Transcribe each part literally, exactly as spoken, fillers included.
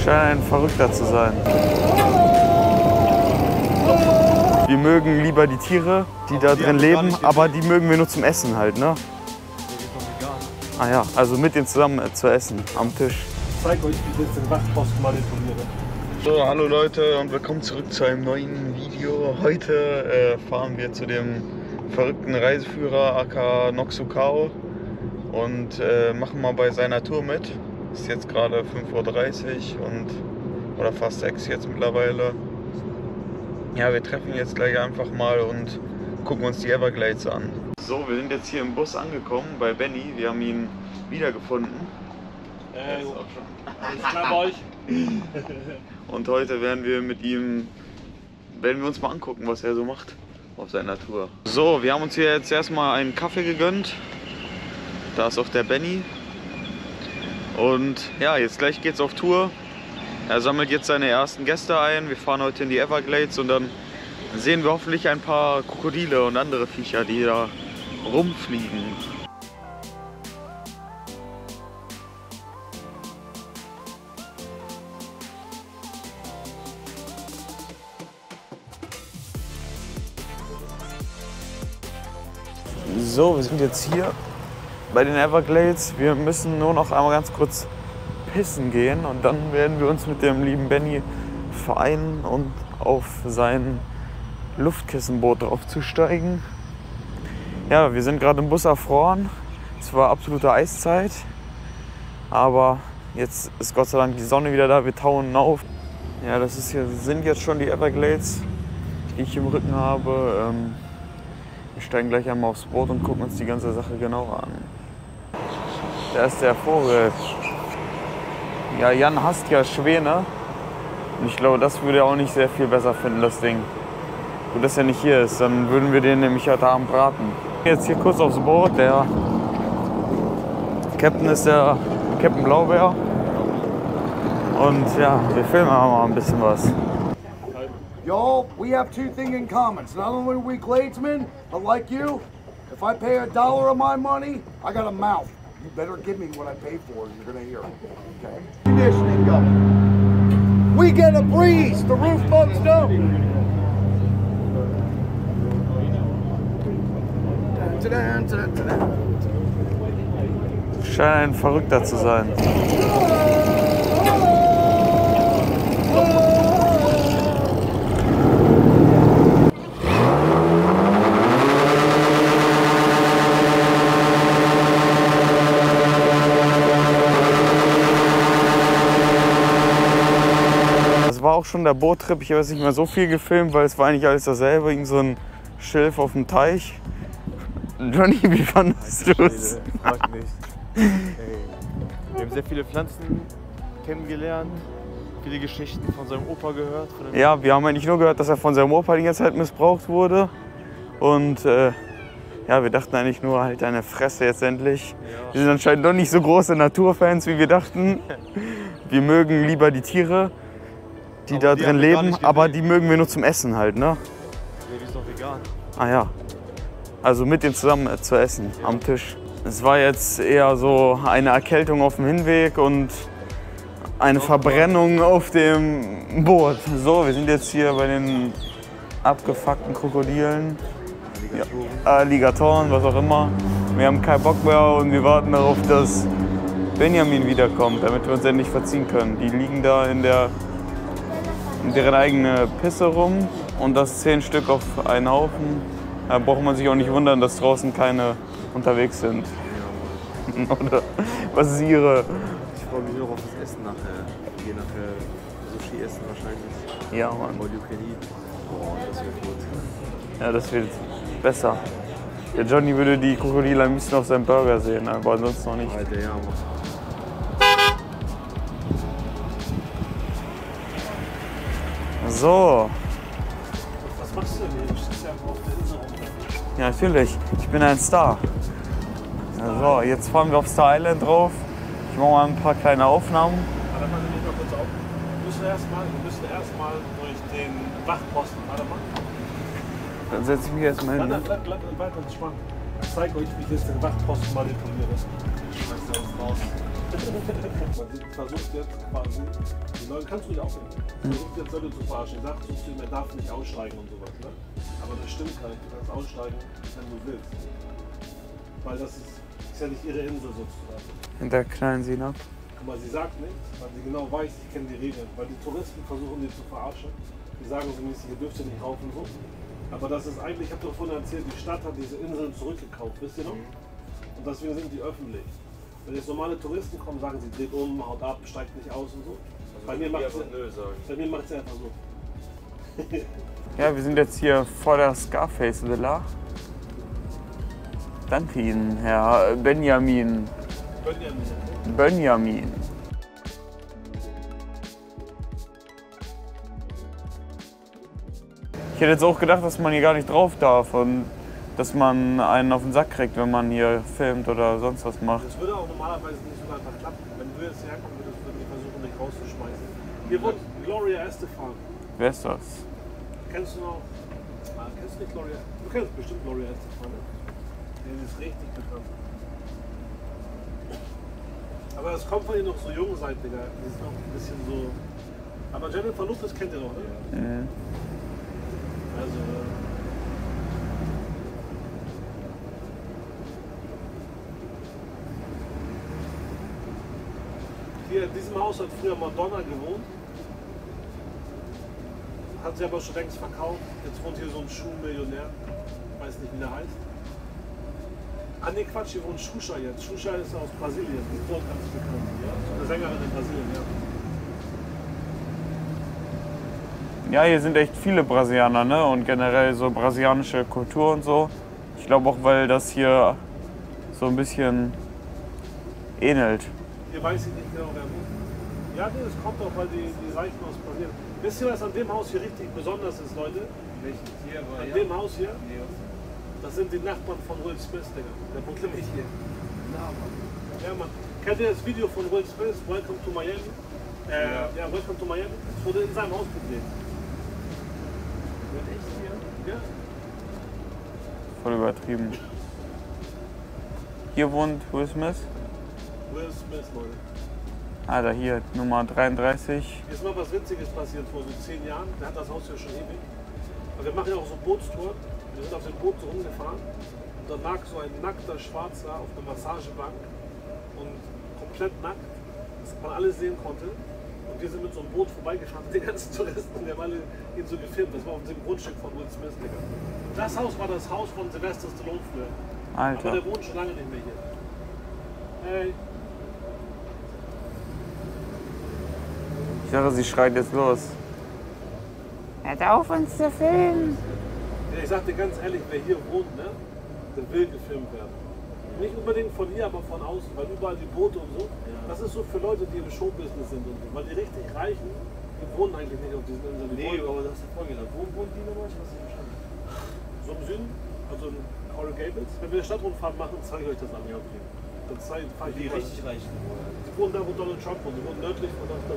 Scheint ein Verrückter zu sein. Wir mögen lieber die Tiere, die da drin leben, aber die mögen wir nur zum Essen halt, ne? Ah ja, also mit denen zusammen zu essen, am Tisch. Ich zeige euch, wie ich jetzt den Wachposten manipuliere. So, hallo Leute und willkommen zurück zu einem neuen Video. Heute äh, fahren wir zu dem verrückten Reiseführer aka Noxukao und äh, machen mal bei seiner Tour mit. Ist jetzt gerade fünf Uhr dreißig und oder fast sechs jetzt mittlerweile. Ja, wir treffen jetzt gleich einfach mal und gucken uns die Everglades an. So, wir sind jetzt hier im Bus angekommen bei Benny. Wir haben ihn wiedergefunden. Äh, alles klar bei euch? Und heute werden wir mit ihm, werden wir uns mal angucken, was er so macht auf seiner Tour. So, wir haben uns hier jetzt erstmal einen Kaffee gegönnt. Da ist auch der Benny. Und ja, jetzt gleich geht's auf Tour. Er sammelt jetzt seine ersten Gäste ein. Wir fahren heute in die Everglades und dann sehen wir hoffentlich ein paar Krokodile und andere Viecher, die da rumfliegen. So, wir sind jetzt hier bei den Everglades. Wir müssen nur noch einmal ganz kurz pissen gehen und dann werden wir uns mit dem lieben Benny vereinen und auf sein Luftkissenboot draufzusteigen. Ja, wir sind gerade im Bus erfroren. Es war absolute Eiszeit, aber jetzt ist Gott sei Dank die Sonne wieder da. Wir tauen auf. Ja, das ist hier, sind jetzt schon die Everglades, die ich im Rücken habe. Ähm, wir steigen gleich einmal aufs Boot und gucken uns die ganze Sache genauer an. Da ist der Vogel. Ja, Jan hasst ja Schwäne. Und ich glaube, das würde er auch nicht sehr viel besser finden, das Ding. Gut, dass er nicht hier ist, dann würden wir den nämlich heute Abend braten. Jetzt hier kurz aufs Boot. Der Captain ist der Captain Blaubeer. Und ja, wir filmen mal ein bisschen was. Y'all, we have two things in common. It's not only we Gladesmen, but like you, if I pay a dollar of my money, I got a mouth. You better give me what I pay for, and you're gonna hear it. Okay? Conditioning going. We get a breeze. The roof bugs don't. Scheint ein Verrückter zu sein. Das war auch schon der Boottrip. Ich habe jetzt nicht mehr so viel gefilmt, weil es war eigentlich alles dasselbe. Irgend so ein Schilf auf dem Teich. Johnny, wie fandest du es? Frag nicht. Hey. Wir haben sehr viele Pflanzen kennengelernt, viele Geschichten von seinem Opa gehört. Von Ja, wir haben eigentlich nur gehört, dass er von seinem Opa die ganze Zeit missbraucht wurde. Und äh, ja, wir dachten eigentlich nur, halt deine Fresse jetzt endlich. Ja. Wir sind anscheinend doch nicht so große Naturfans, wie wir dachten. Wir mögen lieber die Tiere, die aber da die drin leben, aber die mögen wir nur zum Essen halt, ne? Nee, die ist doch vegan. Ah ja. Also mit denen zusammen zu essen, ja, am Tisch. Es war jetzt eher so eine Erkältung auf dem Hinweg und eine Verbrennung auf dem Boot. So, wir sind jetzt hier bei den abgefuckten Krokodilen, Alligatoren, ja, Alligatoren, was auch immer. Wir haben keinen Bock mehr und wir warten darauf, dass Benjamin wiederkommt, damit wir uns endlich verziehen können. Die liegen da in, der, in deren eigene Pisse rum und das zehn Stück auf einen Haufen. Da braucht man sich auch nicht wundern, dass draußen keine unterwegs sind. Ja. Oder was ist ihre? Ich freue mich noch auf das Essen nachher. Wir gehen nachher Sushi essen wahrscheinlich. Ja, Mann. All you can eat. Oh, das wird gut. Ja, das wird besser. Der Johnny würde die Krokodile ein bisschen auf seinem Burger sehen, aber ansonsten noch nicht. Alter, ja, Mann. So. Was machst du denn? Du stehst ja auf der Insel rum. Ja, natürlich. Ich bin ein Star. So, jetzt fahren wir auf Star Island drauf. Ich mache mal ein paar kleine Aufnahmen. Warte mal, nimm mal kurz auf. Wir müssen erstmal erst durch den Wachposten. Warte mal. Dann setze ich mich erstmal hin. Bleib, bleib, bleib, bleib entspannt. Ich zeige euch, wie ich jetzt den Wachposten manipuliere. Schmeißt du uns raus. Man versucht jetzt quasi, die Leute kannst du nicht aufnehmen. Man versucht jetzt Leute zu verarschen. Die sagt zu ihm, er darf nicht aussteigen und sowas. Ne? Aber das stimmt gar nicht. Du kannst aussteigen, wenn du willst. Weil das ist, ist ja nicht ihre Insel sozusagen. Und da knallen sie ihn ab. Guck mal, sie sagt nichts, weil sie genau weiß, ich kenne die Regeln. Weil die Touristen versuchen, die zu verarschen. Die sagen so mäßig, ihr dürft ja nicht rauf und so. Aber das ist eigentlich, ich habe doch vorhin erzählt, die Stadt hat diese Inseln zurückgekauft, wisst ihr noch? Und deswegen sind die öffentlich. Wenn jetzt normale Touristen kommen, sagen sie, dreht um, haut ab, steigt nicht aus und so. Also bei, mir macht sie, bei mir macht sie einfach so. Ja, wir sind jetzt hier vor der Scarface Villa. Danke Ihnen, Herr Benjamin. Benjamin. Benjamin. Ich hätte jetzt auch gedacht, dass man hier gar nicht drauf darf und dass man einen auf den Sack kriegt, wenn man hier filmt oder sonst was macht. Das würde auch normalerweise nicht so einfach klappen. Wenn du jetzt herkommen würdest, würden die versuchen, dich rauszuschmeißen. Hier wohnt Gloria Estefan. Wer ist das? Kennst du noch? Ah, kennst du nicht Gloria? Du kennst bestimmt Gloria Estefan, ne? Die ist richtig bekannt. Aber es kommt, weil ihr noch so jung seid, Digga. Die ist noch ein bisschen so. Aber Jennifer Lopez kennt ihr noch, ne? Mhm. Also. Äh, Hier in diesem Haus hat früher Madonna gewohnt. Hat sie aber schon längst verkauft. Jetzt wohnt hier so ein Schuhmillionär. Weiß nicht, wie der heißt. Ah ne, Quatsch, hier wohnt Xuxa jetzt. Xuxa ist aus Brasilien. Die ist dort ganz bekannt. Ja? So eine Sängerin in Brasilien, ja. Ja, hier sind echt viele Brasilianer, ne? Und generell so brasilianische Kultur und so. Ich glaube auch, weil das hier so ein bisschen ähnelt. Hier weiß ich nicht genau, wer wohnt. Ja, nee, das kommt auch, weil die, die Reichen aus Brasilien. Wisst ihr, was an dem Haus hier richtig besonders ist, Leute? Welches hier war An ja? dem Haus hier, Nee, was? das sind die Nachbarn von Will Smith, Digga. Der wohnt nämlich hier. Na, Mann. Ja, Mann. Kennt ihr das Video von Will Smith, Welcome to Miami? Äh, ja. ja, Welcome to Miami. Das wurde in seinem Haus gedreht. Wird echt hier? Ja. Voll übertrieben. Hier wohnt Will Smith. Will Smith, Leute. Alter, hier, Nummer dreiunddreißig. Hier ist mal was Witziges passiert vor so zehn Jahren. Der hat das Haus ja schon ewig. Und wir machen ja auch so Bootstouren. Wir sind auf dem Boot so rumgefahren. Und dann lag so ein nackter Schwarzer auf einer Massagebank. Und komplett nackt, dass man alles sehen konnte. Und wir sind mit so einem Boot vorbeigefahren mit den ganzen Touristen. Die haben alle ihn so gefilmt. Das war auf dem Grundstück von Will Smith, Digga. Das Haus war das Haus von Sylvester Stallone früher. Aber Alter. der wohnt schon lange nicht mehr hier. Hey. Ich dachte, sie schreit jetzt los. Hört auf, uns zu filmen. Ja, ich sag dir ganz ehrlich, wer hier wohnt, ne, der will gefilmt werden. Nicht unbedingt von hier, aber von außen, weil überall die Boote und so. Das ist so für Leute, die im Showbusiness sind und so. Weil die richtig Reichen, die wohnen eigentlich nicht auf diesen Inseln. Die Nee, wohnen aber das hast du vorhin gesagt. Wo wohnt die nochmal? Ich weiß nicht verstanden. so im Süden, also in Coral Gables. Wenn wir eine Stadtrundfahrt machen, zeige ich euch das an. Ja, okay. Dann zeige fahr ich Die überall. richtig reichen. Die wohnen da, wo Donald Trump wohnt. Die wohnen nördlich von das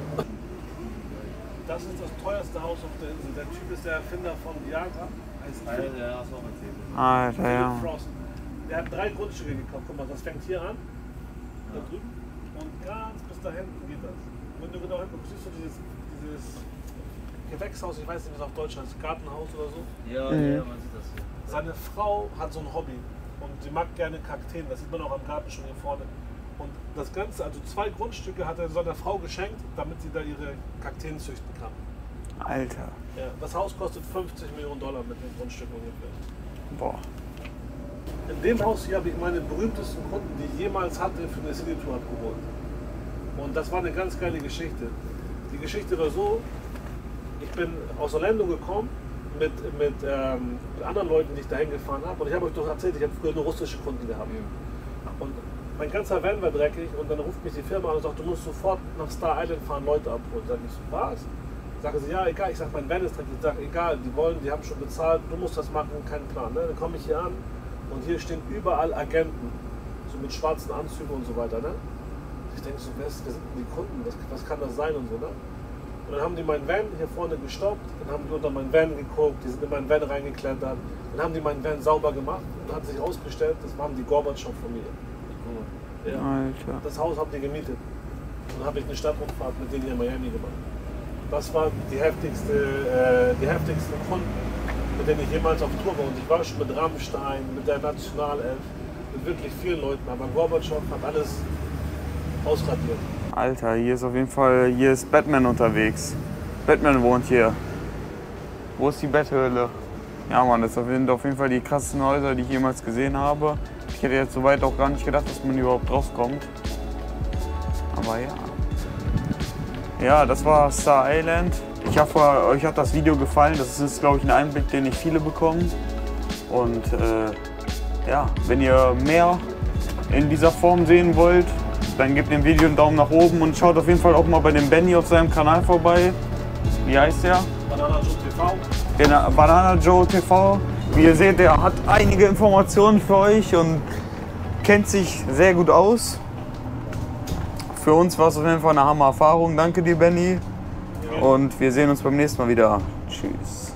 Das ist das teuerste Haus auf der Insel. Der Typ ist der Erfinder von Viagra. Heißt Ja, der hast du auch erzählt. Alter, Philip ja. Frost. Der hat drei Grundstücke gekauft. Guck mal, das fängt hier an, da drüben, und ganz bis da hinten geht das. Und wenn du genau hinguckst, siehst du dieses, dieses Gewächshaus, ich weiß nicht, wie es auf Deutsch heißt, Gartenhaus oder so. Ja, Mhm. ja, man sieht das hier. Seine Frau hat so ein Hobby und sie mag gerne Kakteen. Das sieht man auch am Garten schon hier vorne. Und das Ganze, also zwei Grundstücke hat er seiner Frau geschenkt, damit sie da ihre Kakteen züchten kann. Alter. Ja, das Haus kostet fünfzig Millionen Dollar mit den Grundstücken ungefähr. Boah. In dem Haus hier habe ich meine berühmtesten Kunden, die ich jemals hatte, für eine City-Tour abgeholt. Und das war eine ganz geile Geschichte. Die Geschichte war so, ich bin aus Orlando gekommen mit, mit, ähm, mit anderen Leuten, die ich dahin gefahren habe. Und ich habe euch doch erzählt, ich habe früher nur russische Kunden gehabt. Und mein ganzer Van war dreckig und dann ruft mich die Firma an und sagt, du musst sofort nach Star Island fahren, Leute abholen. Sag ich so, was? Sagen sie, ja, egal. Ich sage, mein Van ist dreckig. Ich sage, egal, die wollen, die haben schon bezahlt, du musst das machen, kein Plan. Ne? Dann komme ich hier an und hier stehen überall Agenten, so mit schwarzen Anzügen und so weiter. Ne? Ich denke so, wer, ist, wer sind denn die Kunden? Was, was kann das sein und so, ne? Und dann haben die meinen Van hier vorne gestoppt, dann haben die unter meinen Van geguckt, die sind in meinen Van reingeklettert, dann haben die meinen Van sauber gemacht und hat sich herausgestellt, das waren die Gorbatschow-Familie. Ja. Alter. Das Haus habt ihr gemietet. Dann habe ich eine Stadtrundfahrt mit denen in Miami gemacht. Das waren die heftigste, äh, die heftigsten Kunden, mit denen ich jemals auf Tour war. Und ich war schon mit Rammstein, mit der Nationalelf, mit wirklich vielen Leuten. Aber Gorbatschow hat alles ausradiert. Alter, hier ist auf jeden Fall, hier ist Batman unterwegs. Batman wohnt hier. Wo ist die Betthöhle? Ja Mann, das sind auf jeden Fall die krassesten Häuser, die ich jemals gesehen habe. Ich hätte jetzt soweit auch gar nicht gedacht, dass man überhaupt rauskommt. Aber ja. Ja, das war Star Island. Ich hoffe, euch hat das Video gefallen. Das ist, glaube ich, ein Einblick, den nicht viele bekommen. Und äh, ja, wenn ihr mehr in dieser Form sehen wollt, dann gebt dem Video einen Daumen nach oben und schaut auf jeden Fall auch mal bei dem Benny auf seinem Kanal vorbei. Wie heißt der? Banana Joe T V. Genau, Banana Joe T V. Wie ihr seht, er hat einige Informationen für euch und kennt sich sehr gut aus. Für uns war es auf jeden Fall eine Hammer-Erfahrung. Danke dir, Benny. Und wir sehen uns beim nächsten Mal wieder. Tschüss.